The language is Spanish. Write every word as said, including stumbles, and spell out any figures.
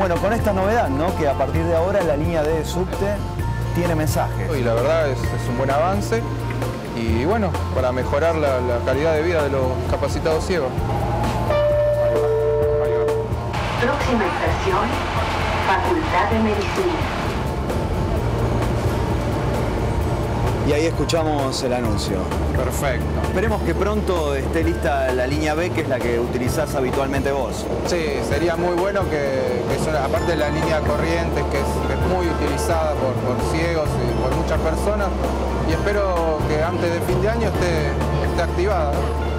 Bueno, con esta novedad, ¿no? Que a partir de ahora la línea D de subte tiene mensajes. Y la verdad es, es un buen avance y bueno, para mejorar la, la calidad de vida de los capacitados ciegos. Próxima estación, Facultad de Medicina. Y ahí escuchamos el anuncio. Perfecto. Esperemos que pronto esté lista la línea B, que es la que utilizás habitualmente vos. Sí, sería muy bueno que, que eso, aparte de la línea Corrientes, que es, que es muy utilizada por, por ciegos y por muchas personas, y espero que antes de fin de año esté, esté activada.